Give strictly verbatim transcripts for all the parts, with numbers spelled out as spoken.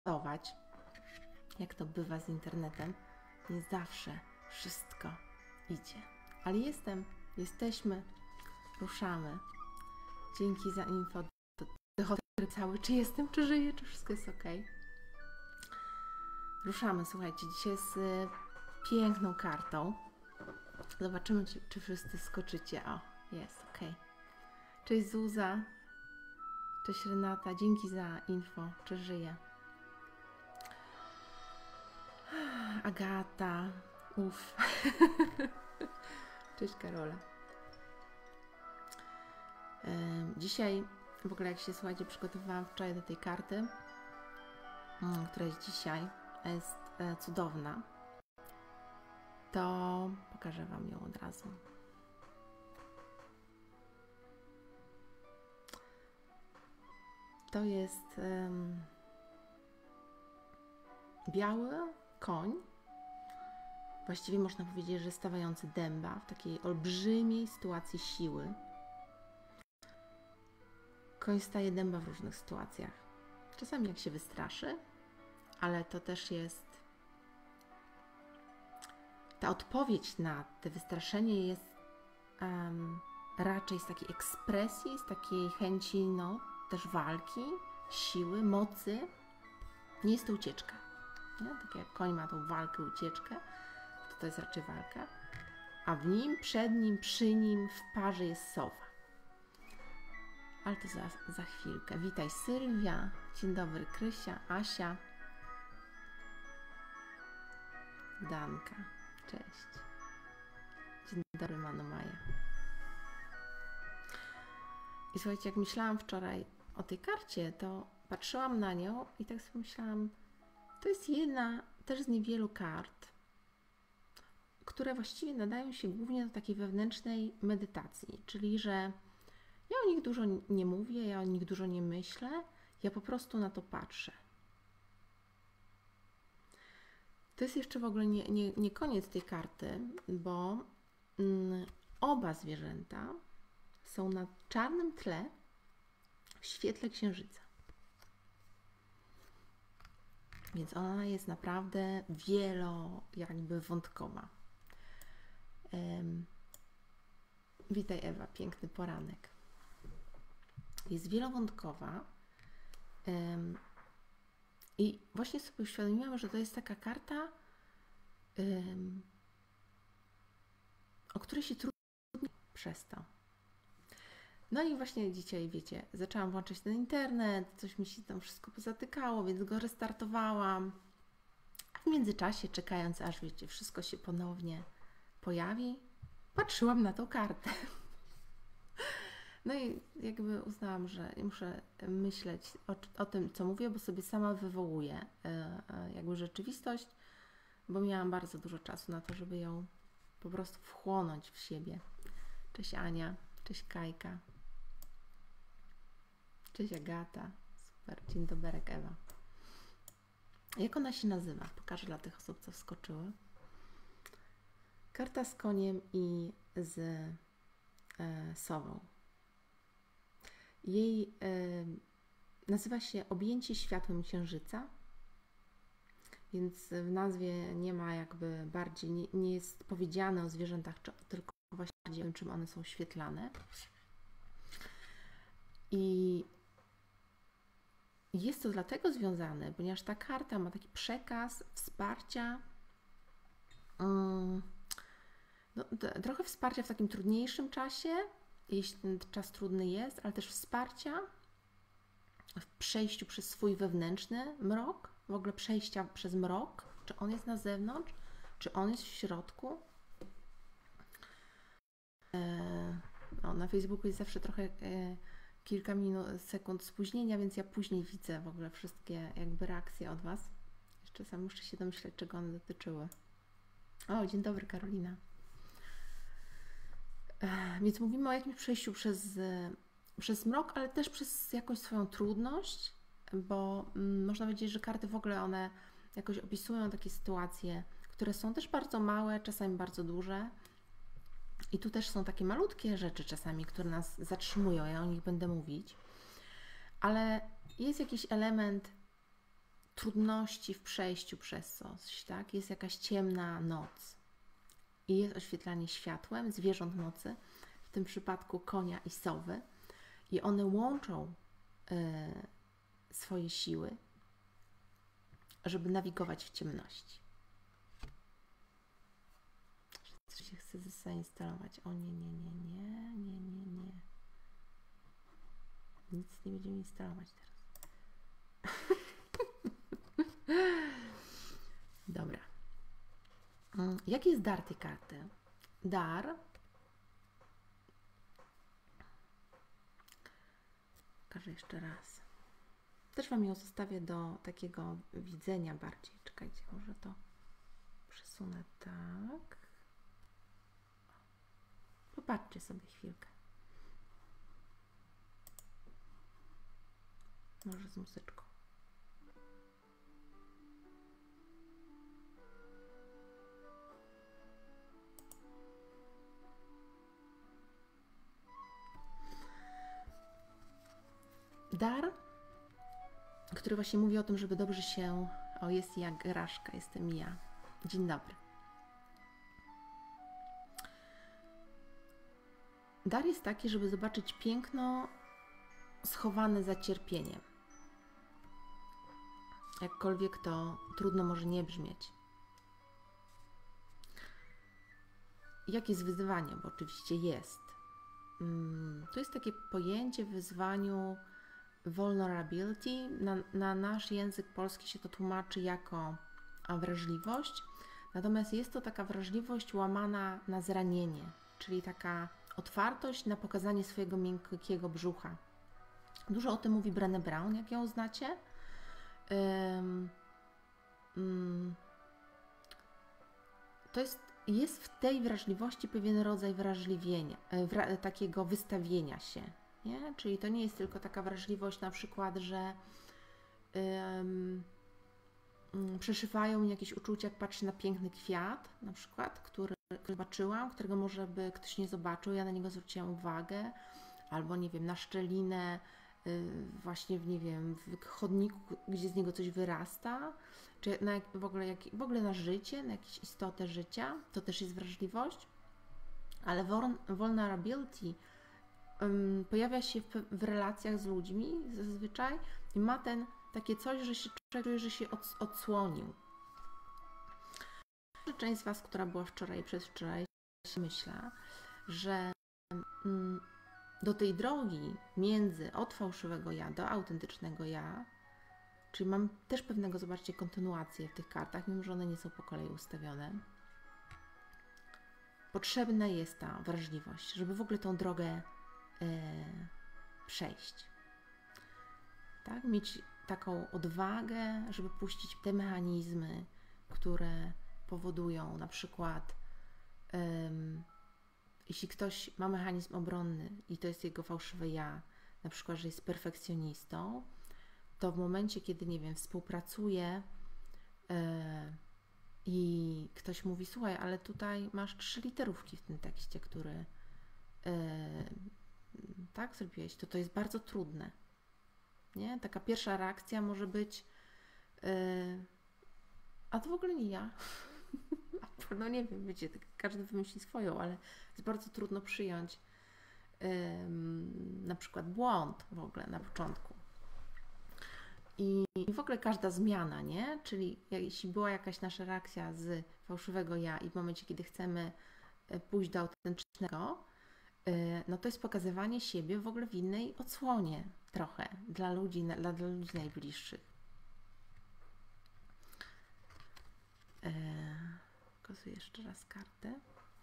testować, jak to bywa z internetem, nie zawsze wszystko idzie. Ale jestem, jesteśmy, ruszamy. Dzięki za info. Cały, czy jestem, czy żyję, czy wszystko jest ok. Ruszamy, słuchajcie, dzisiaj z piękną kartą. Zobaczymy, czy, czy wszyscy skoczycie. O, jest, ok. Cześć Zuza. Cześć Renata, dzięki za info, czy żyję. Agata, uff. Cześć Karola. Dzisiaj, w ogóle jak się, słuchajcie, przygotowywałam wczoraj do tej karty, która jest dzisiaj, jest cudowna, to pokażę Wam ją od razu. To jest um, biały koń, właściwie można powiedzieć, że stawający dęba w takiej olbrzymiej sytuacji siły. Koń staje dęba w różnych sytuacjach. Czasami jak się wystraszy, ale to też jest ta odpowiedź na te wystraszenie jest um, raczej z takiej ekspresji, z takiej chęci, no, też walki, siły, mocy. Nie jest to ucieczka. Nie? Tak jak koń ma tą walkę, ucieczkę, to to jest raczej walka. A w nim, przed nim, przy nim, w parze jest sowa. Ale to za, za chwilkę. Witaj Sylwia, dzień dobry Krysia, Asia, Danka, cześć. Dzień dobry Manu Maja. I słuchajcie, jak myślałam wczoraj o tej karcie, to patrzyłam na nią i tak sobie myślałam, to jest jedna też z niewielu kart, które właściwie nadają się głównie do takiej wewnętrznej medytacji, czyli że ja o nich dużo nie mówię, ja o nich dużo nie myślę, ja po prostu na to patrzę. To jest jeszcze w ogóle nie, nie, nie koniec tej karty, bo mm, oba zwierzęta są na czarnym tle w świetle księżyca. Więc ona jest naprawdę wielo jakby wątkowa. Um, witaj Ewa, piękny poranek. Jest wielowątkowa um, i właśnie sobie uświadomiłam, że to jest taka karta, um, o której się trudno przez to. No i właśnie dzisiaj, wiecie, zaczęłam włączać ten internet, coś mi się tam wszystko pozatykało, więc go restartowałam. A w międzyczasie, czekając aż, wiecie, wszystko się ponownie pojawi, patrzyłam na tą kartę. No i jakby uznałam, że muszę myśleć o, o tym, co mówię, bo sobie sama wywołuję jakby rzeczywistość, bo miałam bardzo dużo czasu na to, żeby ją po prostu wchłonąć w siebie. Cześć Ania, cześć Kajka. Cześć Agata, super, dzień dobry Ewa. Jak ona się nazywa? Pokażę dla tych osób, co wskoczyły. Karta z koniem i z e, sową. Jej e, nazywa się Objęcie światłem księżyca, więc w nazwie nie ma jakby bardziej, nie, nie jest powiedziane o zwierzętach, czy, tylko właśnie bardziej o tym, czym one są świetlane. I jest to dlatego związane, ponieważ ta karta ma taki przekaz wsparcia, um, no, trochę wsparcia w takim trudniejszym czasie, jeśli ten czas trudny jest, ale też wsparcia w przejściu przez swój wewnętrzny mrok, w ogóle przejścia przez mrok, czy on jest na zewnątrz, czy on jest w środku. E, no, na Facebooku jest zawsze trochę e, kilka minut, sekund spóźnienia, więc ja później widzę w ogóle wszystkie jakby reakcje od Was. Jeszcze sam muszę się domyśleć, czego one dotyczyły. O, dzień dobry Karolina. E, więc mówimy o jakimś przejściu przez, e, przez mrok, ale też przez jakąś swoją trudność, bo mm, można powiedzieć, że karty w ogóle one jakoś opisują takie sytuacje, które są też bardzo małe, czasami bardzo duże. I tu też są takie malutkie rzeczy czasami, które nas zatrzymują, ja o nich będę mówić, ale jest jakiś element trudności w przejściu przez coś, tak? Jest jakaś ciemna noc i jest oświetlanie światłem zwierząt mocy, w tym przypadku konia i sowy, i one łączą y, swoje siły, żeby nawigować w ciemności. Coś się chce zainstalować. O nie, nie, nie, nie, nie, nie, nie. Nic nie będziemy instalować teraz. Dobra. Jaki jest dar tej karty? Dar pokażę jeszcze raz. Też Wam ją zostawię do takiego widzenia bardziej. Czekajcie, może to przesunę tak. Popatrzcie sobie chwilkę. Może z muzyczką. Dar, który właśnie mówi o tym, żeby dobrze się... O, jest jak Raszka, jestem ja. Dzień dobry. Dar jest taki, żeby zobaczyć piękno schowane za cierpieniem. Jakkolwiek to trudno może nie brzmieć. Jakie jest wyzwanie? Bo oczywiście jest. To jest takie pojęcie w wyzwaniu vulnerability. Na, na nasz język polski się to tłumaczy jako wrażliwość. Natomiast jest to taka wrażliwość łamana na zranienie, czyli taka otwartość na pokazanie swojego miękkiego brzucha. Dużo o tym mówi Brené Brown, jak ją znacie. Um, um, to jest, jest w tej wrażliwości pewien rodzaj wrażliwienia, wra, takiego wystawienia się. Nie? Czyli to nie jest tylko taka wrażliwość na przykład, że um, um, przeszywają mnie jakieś uczucia, jak patrzę na piękny kwiat, na przykład, który, który zobaczyłam, którego może by ktoś nie zobaczył, ja na niego zwróciłam uwagę, albo nie wiem, na szczelinę właśnie w, nie wiem, w chodniku, gdzie z niego coś wyrasta, czy na, w, ogóle jak, w ogóle na życie, na jakąś istotę życia, to też jest wrażliwość, ale vulnerability um, pojawia się w, w relacjach z ludźmi zazwyczaj i ma ten takie coś, że się czuje, że się od, odsłonił. Część z Was, która była wczoraj i przedwczoraj, myślę, że um, do tej drogi między od fałszywego ja do autentycznego ja, czyli mam też pewnego, zobaczcie, kontynuację w tych kartach, mimo że one nie są po kolei ustawione, potrzebna jest ta wrażliwość, żeby w ogóle tą drogę e, przejść. Tak? Mieć taką odwagę, żeby puścić te mechanizmy, które powodują na przykład um, jeśli ktoś ma mechanizm obronny i to jest jego fałszywe ja, na przykład, że jest perfekcjonistą, to w momencie, kiedy, nie wiem, współpracuje yy, i ktoś mówi, słuchaj, ale tutaj masz trzy literówki w tym tekście, który yy, tak zrobiłeś, to to jest bardzo trudne. Nie? Taka pierwsza reakcja może być yy, a to w ogóle nie ja. No nie wiem, wiecie, każdy wymyśli swoją, ale jest bardzo trudno przyjąć ym, na przykład błąd w ogóle na początku. I, I w ogóle każda zmiana, nie? Czyli jeśli była jakaś nasza reakcja z fałszywego ja i w momencie, kiedy chcemy pójść do autentycznego, yy, no to jest pokazywanie siebie w ogóle w innej odsłonie trochę dla ludzi, dla, dla ludzi najbliższych. Yy. Pokazuję jeszcze raz kartę.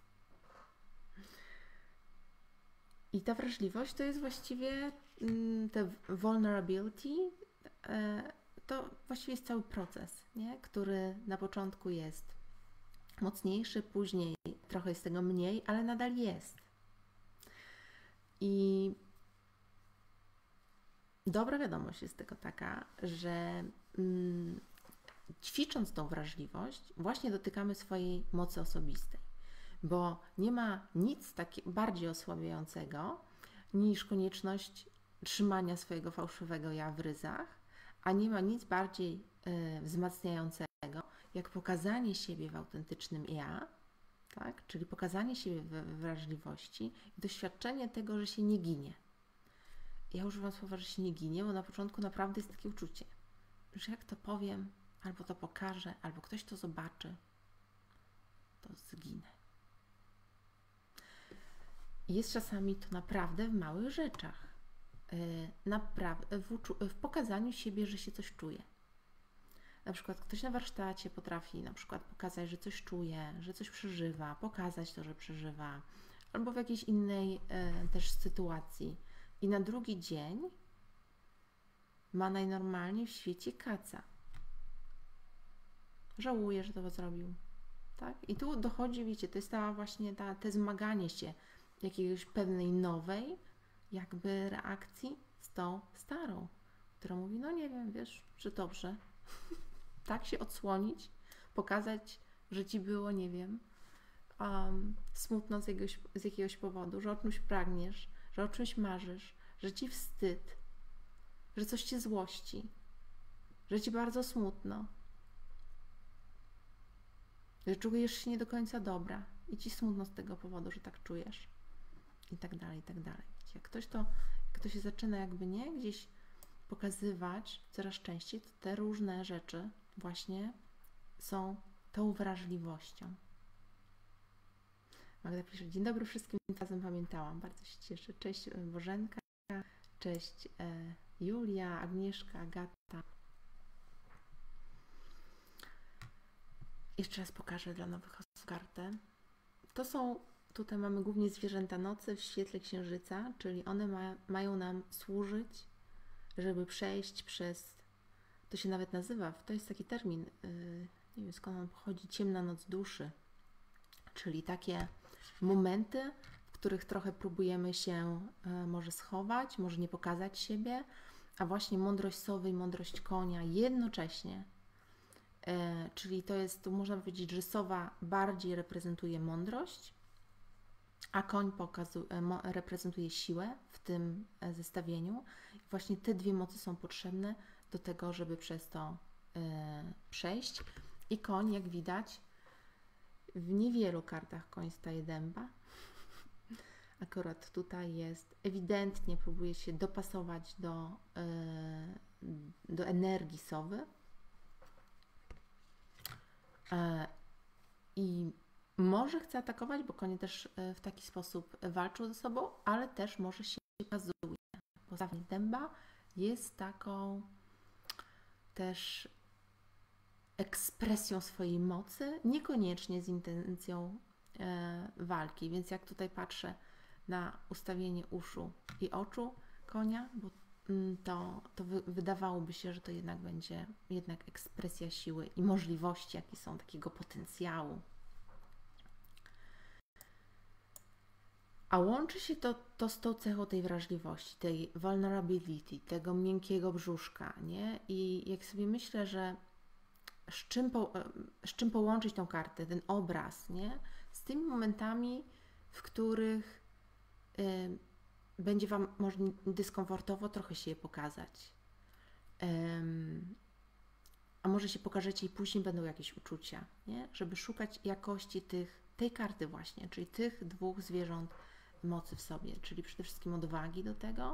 I ta wrażliwość to jest właściwie te vulnerability, to właściwie jest cały proces, nie? Który na początku jest mocniejszy, później trochę jest tego mniej, ale nadal jest. I dobra wiadomość jest tylko taka, że mm, ćwicząc tą wrażliwość, właśnie dotykamy swojej mocy osobistej, bo nie ma nic takiego bardziej osłabiającego niż konieczność trzymania swojego fałszywego ja w ryzach, A nie ma nic bardziej y, wzmacniającego, jak pokazanie siebie w autentycznym ja, tak? Czyli pokazanie siebie w wrażliwości i doświadczenie tego, że się nie ginie. Ja używam słowa, że się nie ginie, bo na początku naprawdę jest takie uczucie, że jak to powiem, albo to pokażę, albo ktoś to zobaczy, to zginę. I jest czasami to naprawdę w małych rzeczach. Napraw- w, w pokazaniu siebie, że się coś czuje. Na przykład ktoś na warsztacie potrafi na przykład pokazać, że coś czuje, że coś przeżywa, pokazać to, że przeżywa, albo w jakiejś innej e, też sytuacji. I na drugi dzień ma najnormalniej w świecie kaca. Żałuje, że to zrobił. Tak? I tu dochodzi, wiecie, to jest ta właśnie ta, te zmaganie się jakiegoś pewnej nowej jakby reakcji z tą starą, która mówi, no nie wiem, wiesz, czy dobrze. Tak się odsłonić, pokazać, że ci było, nie wiem, um, smutno z jakiegoś, z jakiegoś powodu, że o czymś pragniesz, że o czymś marzysz, że ci wstyd, że coś cię złości, że ci bardzo smutno, że czujesz się nie do końca dobra i ci smutno z tego powodu, że tak czujesz i tak dalej, i tak dalej. Jak ktoś to, jak to się zaczyna jakby nie gdzieś pokazywać coraz częściej, to te różne rzeczy właśnie są tą wrażliwością. Magda pisze, dzień dobry wszystkim, razem pamiętałam, bardzo się cieszę. Cześć Bożenka, cześć e, Julia, Agnieszka, Agata. Jeszcze raz pokażę dla nowych osób kartę. To są, tutaj mamy głównie zwierzęta nocy w świetle księżyca, czyli one ma, mają nam służyć, żeby przejść przez, to się nawet nazywa, to jest taki termin, yy, nie wiem skąd on pochodzi, ciemna noc duszy, czyli takie momenty, w których trochę próbujemy się yy, może schować, może nie pokazać siebie, a właśnie mądrość sowy i mądrość konia jednocześnie, yy, czyli to jest, tu można powiedzieć, że sowa bardziej reprezentuje mądrość, a koń pokazuje, reprezentuje siłę w tym zestawieniu. I właśnie te dwie mocy są potrzebne do tego, żeby przez to y, przejść. I koń, jak widać, w niewielu kartach koń staje dęba. Akurat tutaj jest, ewidentnie próbuje się dopasować do, y, do energii sowy. Y, I może chce atakować, bo konie też w taki sposób walczą ze sobą, ale też może się pokazuje. Postawnie dęba jest taką też ekspresją swojej mocy, niekoniecznie z intencją e, walki. Więc jak tutaj patrzę na ustawienie uszu i oczu konia, bo to, to wy, wydawałoby się, że to jednak będzie jednak ekspresja siły i możliwości, jakie są, takiego potencjału. A łączy się to, to z tą cechą tej wrażliwości, tej vulnerability, tego miękkiego brzuszka, nie? I jak sobie myślę, że z czym, po, z czym połączyć tą kartę, ten obraz, nie? Z tymi momentami, w których y, będzie Wam może dyskomfortowo trochę się je pokazać. Um, a może się pokażecie i później będą jakieś uczucia, nie? Żeby szukać jakości tych, tej karty właśnie, czyli tych dwóch zwierząt mocy w sobie, czyli przede wszystkim odwagi do tego.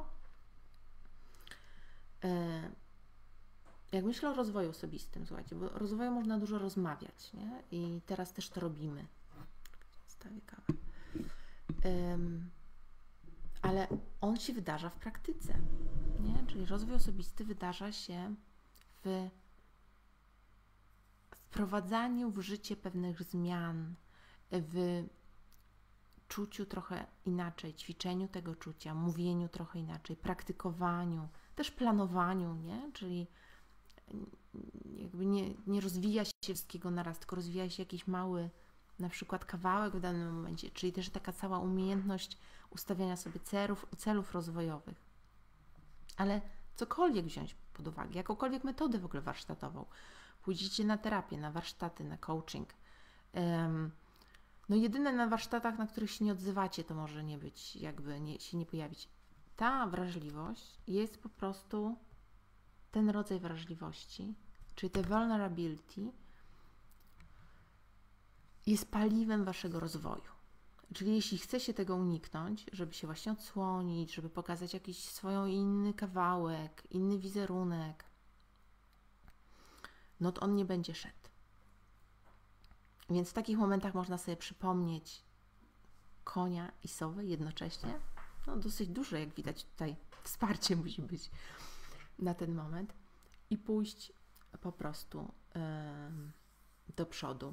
Jak myślę o rozwoju osobistym, słuchajcie, bo o rozwoju można dużo rozmawiać, nie? I teraz też to robimy. Stawię kawę. Um, ale on się wydarza w praktyce, nie? Czyli rozwój osobisty wydarza się w wprowadzaniu w życie pewnych zmian, w czuciu trochę inaczej, ćwiczeniu tego czucia, mówieniu trochę inaczej, praktykowaniu, też planowaniu, nie? Czyli jakby nie, nie rozwija się wszystkiego naraz, tylko rozwija się jakiś mały na przykład kawałek w danym momencie, czyli też taka cała umiejętność ustawiania sobie celów, celów rozwojowych. Ale cokolwiek wziąć pod uwagę, jakąkolwiek metodę w ogóle warsztatową, pójdziecie na terapię, na warsztaty, na coaching, um, no jedyne na warsztatach, na których się nie odzywacie, to może nie być, jakby nie, się nie pojawić. Ta wrażliwość jest po prostu ten rodzaj wrażliwości, czyli te vulnerability, jest paliwem waszego rozwoju. Czyli jeśli chce się tego uniknąć, żeby się właśnie odsłonić, żeby pokazać jakiś swój inny kawałek, inny wizerunek, no to on nie będzie szedł. Więc w takich momentach można sobie przypomnieć konia i sowę jednocześnie. No dosyć duże, jak widać tutaj, wsparcie musi być na ten moment i pójść po prostu yy, do przodu.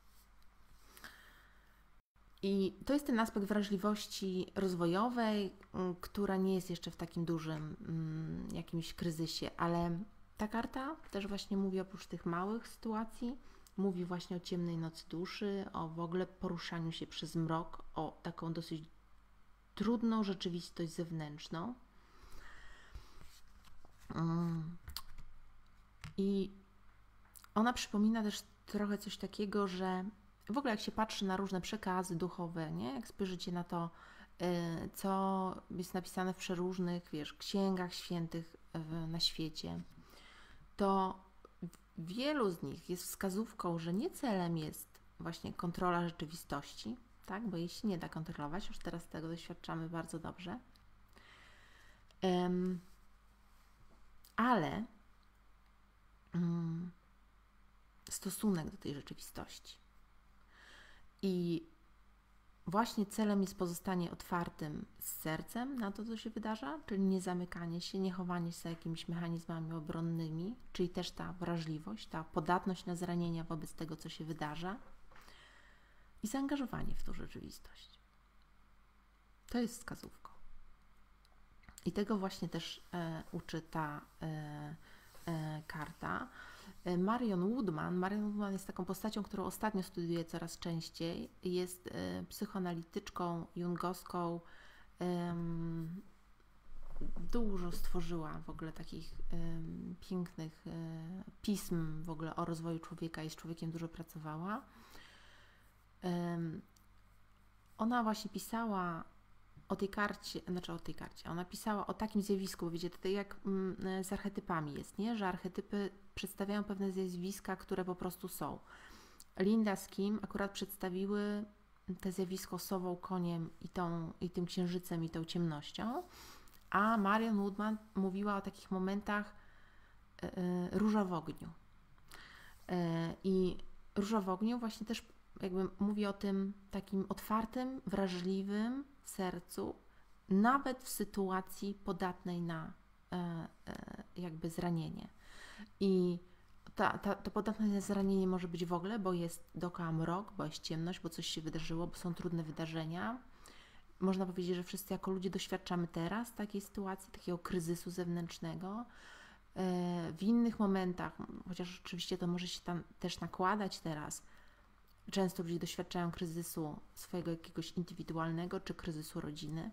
I to jest ten aspekt wrażliwości rozwojowej, która nie jest jeszcze w takim dużym mm, jakimś kryzysie, ale ta karta też właśnie mówi oprócz tych małych sytuacji, mówi właśnie o ciemnej nocy duszy, o w ogóle poruszaniu się przez mrok, o taką dosyć trudną rzeczywistość zewnętrzną. Mm. I ona przypomina też trochę coś takiego, że w ogóle jak się patrzy na różne przekazy duchowe, nie? Jak spojrzycie na to, co jest napisane w przeróżnych, wiesz, księgach świętych na świecie, to wielu z nich jest wskazówką, że nie celem jest właśnie kontrola rzeczywistości, tak? Bo jej się nie da kontrolować, już teraz tego doświadczamy bardzo dobrze, um, ale um, stosunek do tej rzeczywistości. I właśnie celem jest pozostanie otwartym z sercem na to, co się wydarza, czyli nie zamykanie się, nie chowanie się za jakimiś mechanizmami obronnymi, czyli też ta wrażliwość, ta podatność na zranienia wobec tego, co się wydarza i zaangażowanie w tą rzeczywistość. To jest wskazówką. I tego właśnie też e, uczy ta e, e, karta. Marion Woodman. Marion Woodman jest taką postacią, którą ostatnio studiuję coraz częściej. Jest y, psychoanalityczką jungowską. Ym, dużo stworzyła w ogóle takich ym, pięknych y, pism w ogóle o rozwoju człowieka i z człowiekiem dużo pracowała. Ym, ona właśnie pisała o tej karcie, znaczy o tej karcie, ona pisała o takim zjawisku, bo wiecie, tutaj jak mm, z archetypami jest, nie? Że archetypy przedstawiają pewne zjawiska, które po prostu są. Linda z Kim akurat przedstawiły te zjawisko sową, koniem i, tą, i tym księżycem i tą ciemnością, a Marion Woodman mówiła o takich momentach yy, róża w ogniu. Yy, I róża w ogniu właśnie też jakby mówi o tym takim otwartym, wrażliwym sercu, nawet w sytuacji podatnej na e, e, jakby zranienie. I ta, ta, to podatne na zranienie może być w ogóle, bo jest dookoła mrok, bo jest ciemność, bo coś się wydarzyło, bo są trudne wydarzenia. Można powiedzieć, że wszyscy jako ludzie doświadczamy teraz takiej sytuacji, takiego kryzysu zewnętrznego. E, w innych momentach, chociaż oczywiście to może się tam też nakładać teraz, często ludzie doświadczają kryzysu swojego jakiegoś indywidualnego czy kryzysu rodziny.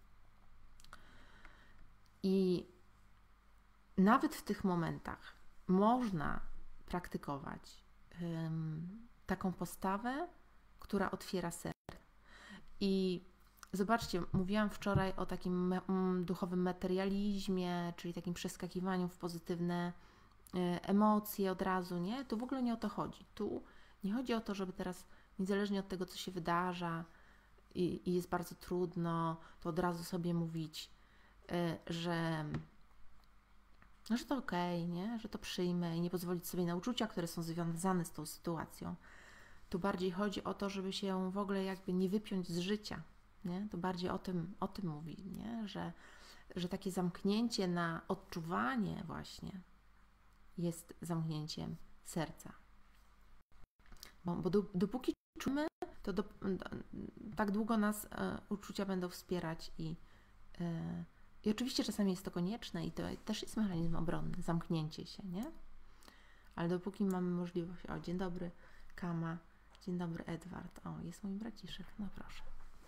I nawet w tych momentach można praktykować um, taką postawę, która otwiera serce. I zobaczcie, mówiłam wczoraj o takim me, um, duchowym materializmie, czyli takim przeskakiwaniu w pozytywne y, emocje od razu, nie? Tu w ogóle nie o to chodzi. Tu nie chodzi o to, żeby teraz, niezależnie od tego, co się wydarza i, i jest bardzo trudno, to od razu sobie mówić, y, że, no, że to okej, okay, nie? Że to przyjmę i nie pozwolić sobie na uczucia, które są związane z tą sytuacją. Tu bardziej chodzi o to, żeby się w ogóle jakby nie wypiąć z życia, nie? To bardziej o tym, o tym mówi, nie? Że, że takie zamknięcie na odczuwanie właśnie jest zamknięciem serca. Bo, bo dopóki czujemy, to do, do, tak długo nas e, uczucia będą wspierać i, e, i oczywiście czasami jest to konieczne i to też jest mechanizm obronny, zamknięcie się, nie? Ale dopóki mamy możliwość, o, dzień dobry Kama, dzień dobry Edward, o, jest mój braciszek, no proszę.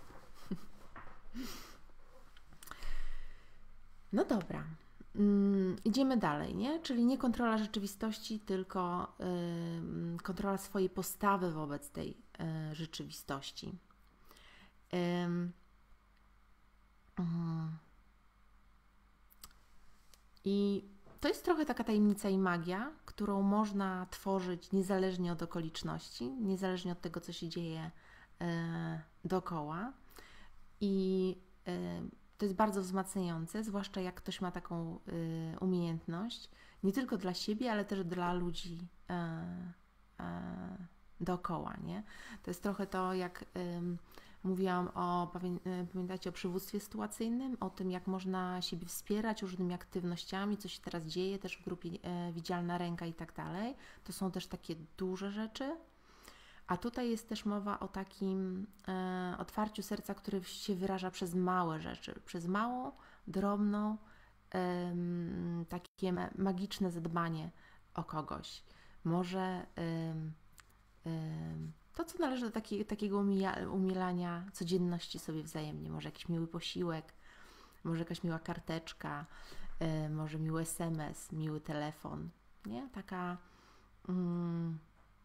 No dobra. Mm, idziemy dalej, nie? Czyli nie kontrola rzeczywistości, tylko y, kontrola swojej postawy wobec tej y, rzeczywistości. Y, y, I to jest trochę taka tajemnica i magia, którą można tworzyć niezależnie od okoliczności, niezależnie od tego, co się dzieje e, dookoła. I e, to jest bardzo wzmacniające, zwłaszcza jak ktoś ma taką e, umiejętność, nie tylko dla siebie, ale też dla ludzi e, e, dookoła, nie? To jest trochę to, jak ym, mówiłam o, pamiętacie, o przywództwie sytuacyjnym, o tym, jak można siebie wspierać różnymi aktywnościami, co się teraz dzieje, też w grupie e, Widzialna Ręka i tak dalej. To są też takie duże rzeczy. A tutaj jest też mowa o takim e, otwarciu serca, które się wyraża przez małe rzeczy, przez małą, drobną, e, takie magiczne zadbanie o kogoś. Może e, to, co należy do taki, takiego umija, umilania codzienności sobie wzajemnie. Może jakiś miły posiłek, może jakaś miła karteczka, y, może miły es em es, miły telefon, nie? Taka mm,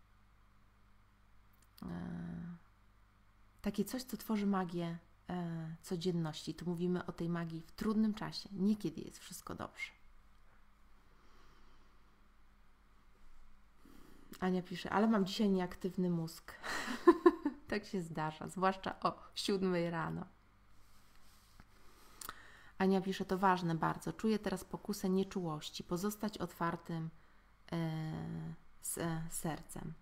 y, takie coś, co tworzy magię y, codzienności. Tu mówimy o tej magii w trudnym czasie, nie kiedy jest wszystko dobrze. Ania pisze, ale mam dzisiaj nieaktywny mózg. Tak się zdarza, zwłaszcza o siódmej rano. Ania pisze, to ważne bardzo. Czuję teraz pokusę nieczułości, pozostać otwartym e, z e, sercem.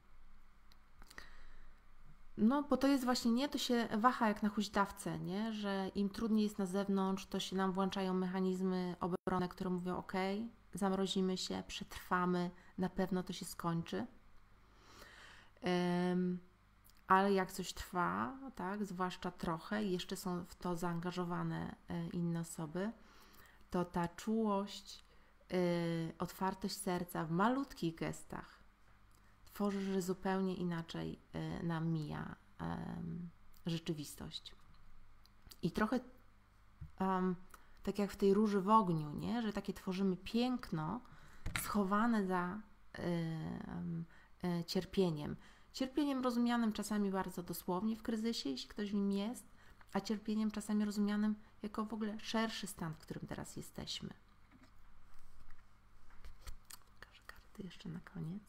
No, bo to jest właśnie, nie, to się waha jak na huśtawce, nie, że im trudniej jest na zewnątrz, to się nam włączają mechanizmy obronne, które mówią, ok, zamrozimy się, przetrwamy, na pewno to się skończy. Um, ale jak coś trwa, tak, zwłaszcza trochę, i jeszcze są w to zaangażowane e, inne osoby, to ta czułość, e, otwartość serca w malutkich gestach tworzy, że zupełnie inaczej e, nam mija e, rzeczywistość. I trochę um, tak jak w tej róży w ogniu, nie? Że takie tworzymy piękno schowane za e, e, cierpieniem. Cierpieniem rozumianym czasami bardzo dosłownie w kryzysie, jeśli ktoś w nim jest, a cierpieniem czasami rozumianym jako w ogóle szerszy stan, w którym teraz jesteśmy. Pokażę karty jeszcze na koniec.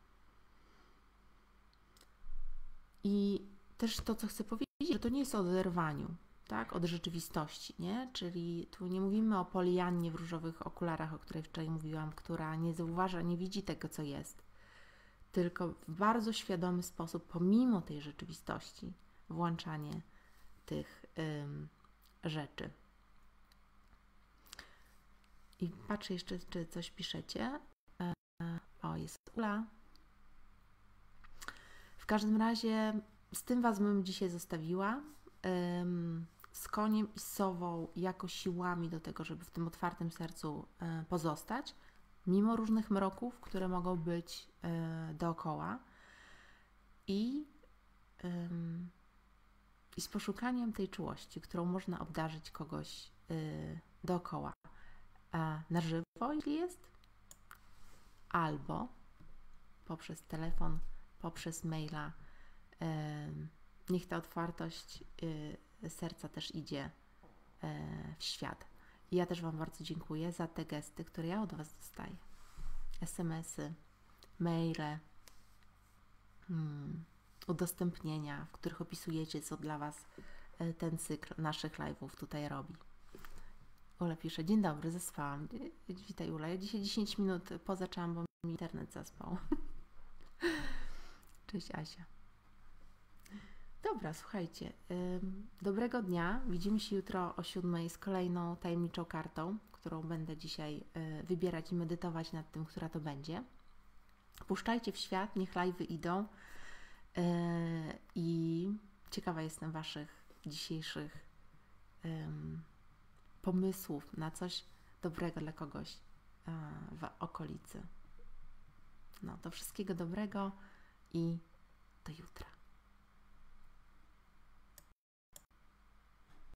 I też to, co chcę powiedzieć, że to nie jest o oderwaniu, tak, od rzeczywistości, nie? Czyli tu nie mówimy o Poliannie w różowych okularach, o której wczoraj mówiłam, która nie zauważa, nie widzi tego, co jest, tylko w bardzo świadomy sposób, pomimo tej rzeczywistości, włączanie tych ym, rzeczy. I patrzę jeszcze, czy coś piszecie. E, o, jest Ula. W każdym razie z tym Was bym dzisiaj zostawiła. Ym, z koniem i z sową jako siłami do tego, żeby w tym otwartym sercu y, pozostać, mimo różnych mroków, które mogą być y, dookoła. I, y, I z poszukaniem tej czułości, którą można obdarzyć kogoś y, dookoła. A na żywo, jeśli jest, albo poprzez telefon, poprzez maila. Yy, niech ta otwartość yy, serca też idzie yy, w świat. I ja też Wam bardzo dziękuję za te gesty, które ja od Was dostaję. es em esy, maile, hmm, udostępnienia, w których opisujecie, co dla Was yy, ten cykl naszych live'ów tutaj robi. Ula pisze, dzień dobry, zaspałam. Witaj Ula, ja dzisiaj dziesięć minut pozaczęłam, bo mi internet zaspał. Cześć Asia. Dobra, słuchajcie, yy, dobrego dnia. Widzimy się jutro o siódmej z kolejną tajemniczą kartą, którą będę dzisiaj yy, wybierać i medytować nad tym, która to będzie. Puszczajcie w świat, niech live'y idą yy, i ciekawa jestem Waszych dzisiejszych yy, pomysłów na coś dobrego dla kogoś yy, w okolicy. No, to wszystkiego dobrego i do jutra.